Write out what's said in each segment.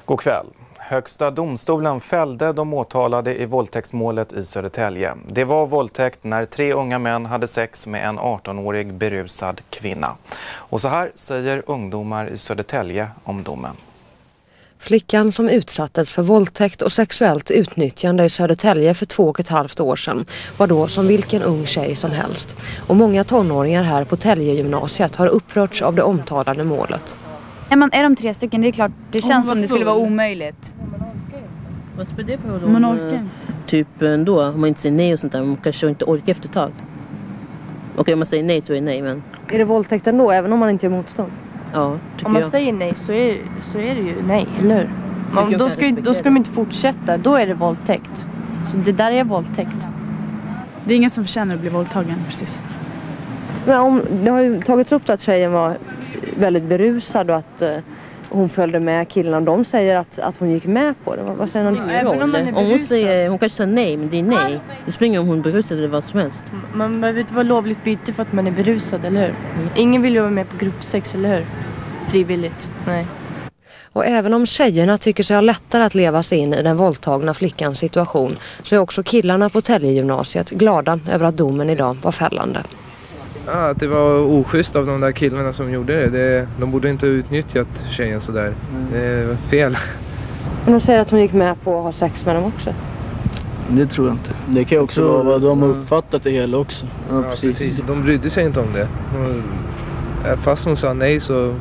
God kväll. Högsta domstolen fällde de åtalade i våldtäktsmålet i Södertälje. Det var våldtäkt när 3 unga män hade sex med en 18-årig berusad kvinna. Och så här säger ungdomar i Södertälje om domen. Flickan som utsattes för våldtäkt och sexuellt utnyttjande i Södertälje för 2,5 år sedan var då som vilken ung tjej som helst. Och många tonåringar här på Täljegymnasiet har upprörts av det omtalade målet. Är de 3 stycken, det är klart, det känns som det skulle vara omöjligt. Vad spelar det för roll? Man orkar. Typ ändå, om man inte säger nej och sånt där, man kanske inte orkar efter ett tag. Okej, om man säger nej så är det nej, men... Är det våldtäkt ändå, även om man inte gör motstånd? Ja, tycker om man jag. Säger nej så är det ju nej, eller hur? Då ska de inte fortsätta, då är det våldtäkt. Så det där är våldtäkt. Det är ingen som förtjänar att bli våldtagen, precis. Men det har ju tagits upp att tjejen var väldigt berusad och att hon följde med killarna. De säger att hon gick med på det. Vad säger hon? Hon kanske säger nej, men det är nej. Det spelar ingen om hon är berusad eller vad som helst. Man behöver inte vara lovligt byte för att man är berusad, eller hur? Ingen vill ju vara med på gruppsex, eller hur? Frivilligt, nej. Och även om tjejerna tycker sig ha lättare att leva sig in i den våldtagna flickans situation så är också killarna på Täljegymnasiet glada över att domen idag var fällande. Ja, att det var oschysst av de där killarna som gjorde det. De borde inte ha utnyttjat tjejen sådär. Det var fel. Men de säger att hon gick med på att ha sex med dem också. Det tror jag inte. Det kan ju också vara vad de har uppfattat det hela också. Ja, precis. De brydde sig inte om det. Fast hon sa nej så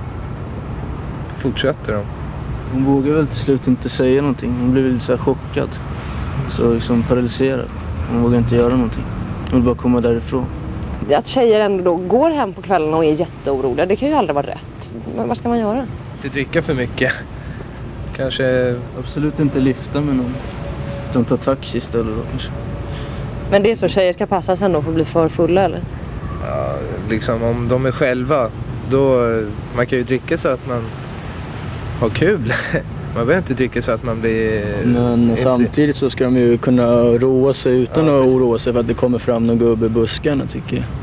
fortsätter de. Hon vågar väl till slut inte säga någonting. Hon blev lite så här chockad. Så liksom paralyserad. Hon vågar inte göra någonting. Hon vill bara komma därifrån. Att tjejer ändå då går hem på kvällen och är jätteoroliga, det kan ju aldrig vara rätt. Men vad ska man göra? Inte dricka för mycket. Kanske... Absolut inte lyfta med någon. Utan ta taxi istället då kanske. Men det är så, tjejer ska passa sig ändå för att bli för fulla, eller? Ja, liksom om de är själva, då... Man kan ju dricka så att man har kul. Man behöver inte dricka så att man blir... Men samtidigt så ska de ju kunna roa sig utan att oroa sig för att det kommer fram någon gubbe i buskarna, tycker jag.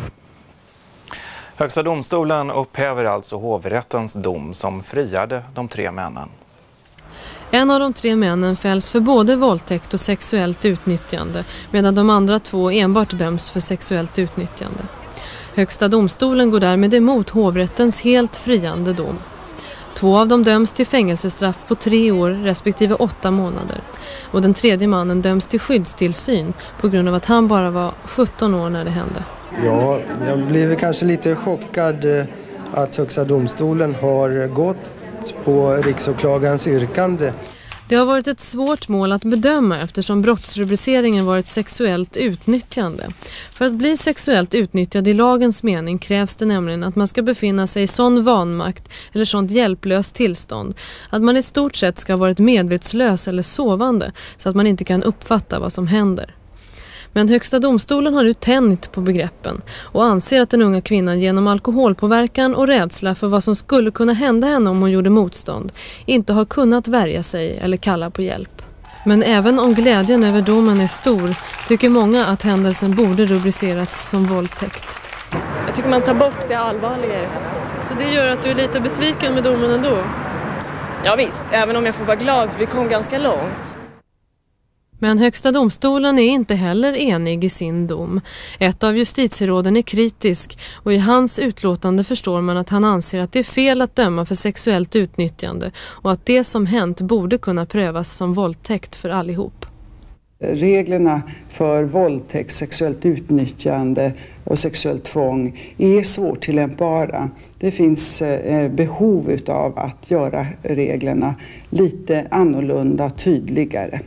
Högsta domstolen upphäver alltså hovrättens dom som friade de 3 männen. En av de 3 männen fälls för både våldtäkt och sexuellt utnyttjande, medan de andra 2 enbart döms för sexuellt utnyttjande. Högsta domstolen går därmed emot hovrättens helt friande dom. 2 av dem döms till fängelsestraff på 3 år respektive 8 månader. Och den 3:e mannen döms till skyddstillsyn på grund av att han bara var 17 år när det hände. Ja, jag blev kanske lite chockad att Högsta domstolen har gått på riksåklagarens yrkande. Det har varit ett svårt mål att bedöma eftersom brottsrubriceringen varit sexuellt utnyttjande. För att bli sexuellt utnyttjad i lagens mening krävs det nämligen att man ska befinna sig i sån vanmakt eller sånt hjälplöst tillstånd att man i stort sett ska ha varit medvetslös eller sovande så att man inte kan uppfatta vad som händer. Men Högsta domstolen har nu tänjt på begreppen och anser att den unga kvinnan genom alkoholpåverkan och rädsla för vad som skulle kunna hända henne om hon gjorde motstånd inte har kunnat värja sig eller kalla på hjälp. Men även om glädjen över domen är stor tycker många att händelsen borde rubricerats som våldtäkt. Jag tycker man tar bort det allvarliga i det här. Så det gör att du är lite besviken med domen ändå? Ja visst, även om jag får vara glad för vi kom ganska långt. Men Högsta domstolen är inte heller enig i sin dom. Ett av justitieråden är kritisk och i hans utlåtande förstår man att han anser att det är fel att döma för sexuellt utnyttjande och att det som hänt borde kunna prövas som våldtäkt för allihop. Reglerna för våldtäkt, sexuellt utnyttjande och sexuellt tvång är svårtillämpbara. Det finns behov av att göra reglerna lite annorlunda, tydligare.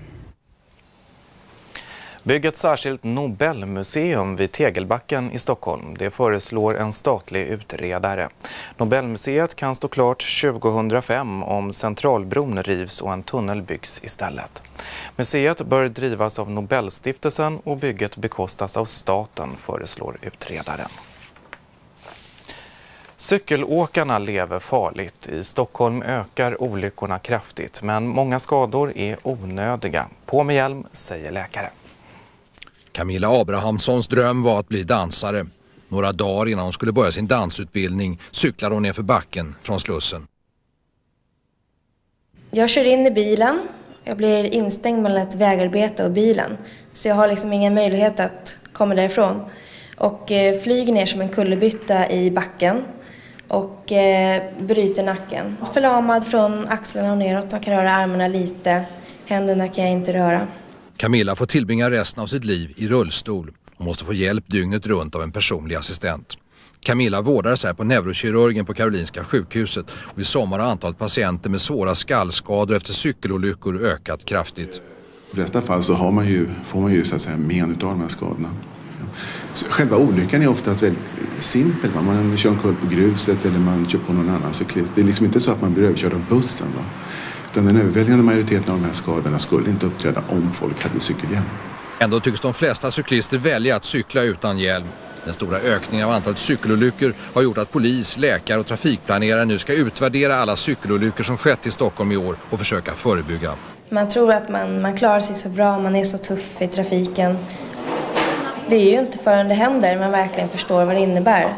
Bygg ett särskilt Nobelmuseum vid Tegelbacken i Stockholm. Det föreslår en statlig utredare. Nobelmuseet kan stå klart 2005 om Centralbron rivs och en tunnel byggs istället. Museet bör drivas av Nobelstiftelsen och bygget bekostas av staten, föreslår utredaren. Cykelåkarna lever farligt. I Stockholm ökar olyckorna kraftigt, men många skador är onödiga. På med hjälm, säger läkare. Camilla Abrahamssons dröm var att bli dansare. Några dagar innan hon skulle börja sin dansutbildning cyklade hon ner för backen från Slussen. Jag kör in i bilen. Jag blir instängd mellan ett vägarbete och bilen. Så jag har liksom ingen möjlighet att komma därifrån. Och flyger ner som en kullerbytta i backen. Och bryter nacken. Förlamad från axlarna och neråt. Jag kan röra armarna lite. Händerna kan jag inte röra. Camilla får tillbringa resten av sitt liv i rullstol och måste få hjälp dygnet runt av en personlig assistent. Camilla vårdades här på neurokirurgen på Karolinska sjukhuset och i sommar har antalet patienter med svåra skallskador efter cykelolyckor ökat kraftigt. I de flesta fall så får man ju så att säga men av de här skadorna. Så själva olyckan är oftast väldigt simpel. Man kör omkull på gruset eller man kör på någon annan cyklist. Det är liksom inte så att man blir överkörd av bussen. Va? Utan den överväldigande majoriteten av de här skadorna skulle inte uppträda om folk hade cykelhjälm. Ändå tycks de flesta cyklister välja att cykla utan hjälm. Den stora ökningen av antalet cykelolyckor har gjort att polis, läkare och trafikplanerare nu ska utvärdera alla cykelolyckor som skett i Stockholm i år och försöka förebygga. Man tror att man klarar sig så bra, man är så tuff i trafiken. Det är ju inte förrän det händer man verkligen förstår vad det innebär.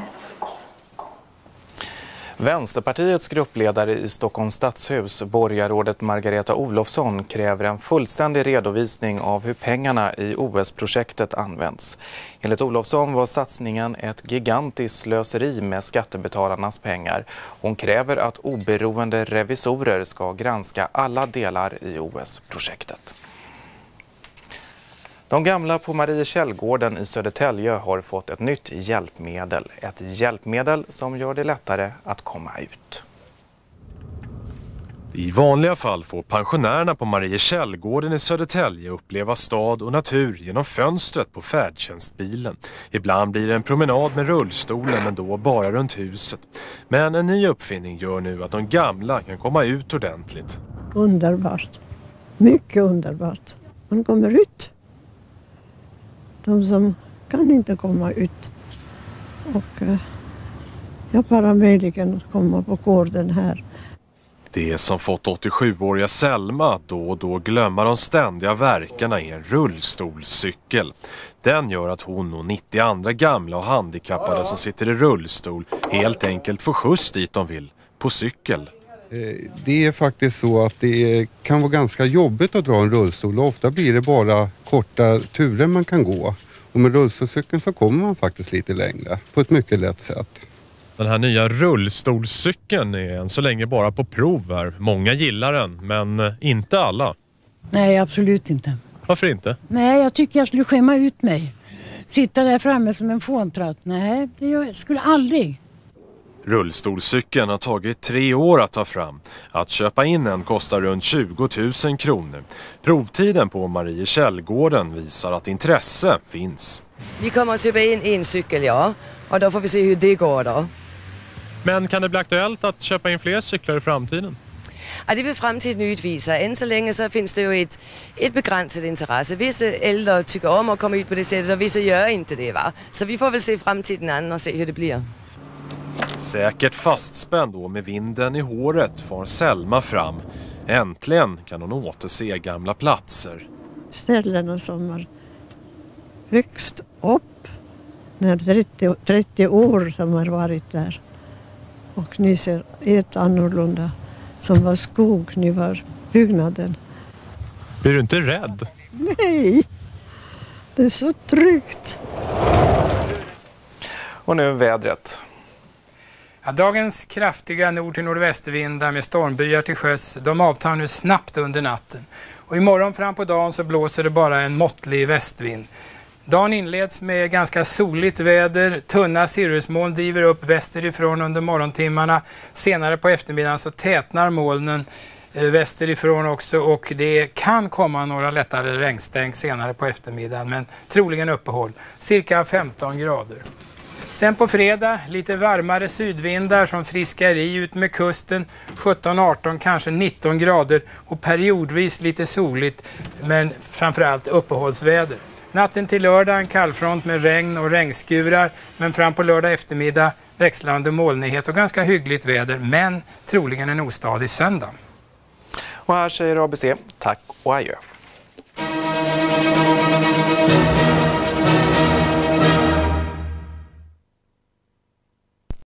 Vänsterpartiets gruppledare i Stockholms stadshus, borgarrådet Margareta Olofsson, kräver en fullständig redovisning av hur pengarna i OS-projektet används. Enligt Olofsson var satsningen ett gigantiskt slöseri med skattebetalarnas pengar. Hon kräver att oberoende revisorer ska granska alla delar i OS-projektet. De gamla på Mariekällgården i Södertälje har fått ett nytt hjälpmedel. Ett hjälpmedel som gör det lättare att komma ut. I vanliga fall får pensionärerna på Mariekällgården i Södertälje uppleva stad och natur genom fönstret på färdtjänstbilen. Ibland blir det en promenad med rullstolen, men då bara runt huset. Men en ny uppfinning gör nu att de gamla kan komma ut ordentligt. Underbart. Mycket underbart. Man kommer ut. De som kan inte komma ut. Och jag bara möjligen komma på gården här. Det som fått 87-åriga Selma att då och då glömma de ständiga verkarna är en rullstolscykel. Den gör att hon och 90 andra gamla och handikappade som sitter i rullstol helt enkelt får skjuts dit de vill, på cykel. Det är faktiskt så att det kan vara ganska jobbigt att dra en rullstol och ofta blir det bara korta turer man kan gå. Och med rullstolscykeln så kommer man faktiskt lite längre på ett mycket lätt sätt. Den här nya rullstolscykeln är än så länge bara på prov här. Många gillar den, men inte alla. Nej, absolut inte. Varför inte? Nej, jag tycker jag skulle skämma ut mig. Sitta där framme som en fåntratt. Nej, det skulle aldrig. Rullstolscykeln har tagit 3 år att ta fram. Att köpa in en kostar runt 20 000 kronor. Provtiden på Mariekällgården visar att intresse finns. Vi kommer att köpa in en cykel, ja. Och då får vi se hur det går då. Men kan det bli aktuellt att köpa in fler cyklar i framtiden? Ja, det vill framtiden utvisa. Än så länge så finns det ju ett begränsat intresse. Vissa äldre tycker om att komma ut på det sättet och vissa gör inte det, va? Så vi får väl se framtiden an och se hur det blir. Säkert fastspänd då med vinden i håret får Selma fram. Äntligen kan hon återse gamla platser. Ställena som har växt upp när 30 år som har varit där. Och nu ser ett annorlunda. Som var skog, nu var byggnaden. Blir du inte rädd? Nej, det är så tryggt. Och nu vädret. Ja, dagens kraftiga nord- till nordvästervindar med stormbyar till sjöss, de avtar nu snabbt under natten. Och imorgon fram på dagen så blåser det bara en måttlig västvind. Dagen inleds med ganska soligt väder, tunna cirrusmoln driver upp västerifrån under morgontimmarna. Senare på eftermiddagen så tätnar molnen västerifrån också och det kan komma några lättare regnstänk senare på eftermiddagen, men troligen uppehåll, cirka 15 grader. Sen på fredag lite varmare sydvindar som friskar i ut med kusten, 17, 18, kanske 19 grader och periodvis lite soligt men framförallt uppehållsväder. Natten till lördag en kallfront med regn och regnskurar, men fram på lördag eftermiddag växlande molnighet och ganska hyggligt väder, men troligen en ostadig söndag. Och här säger ABC tack och adjö.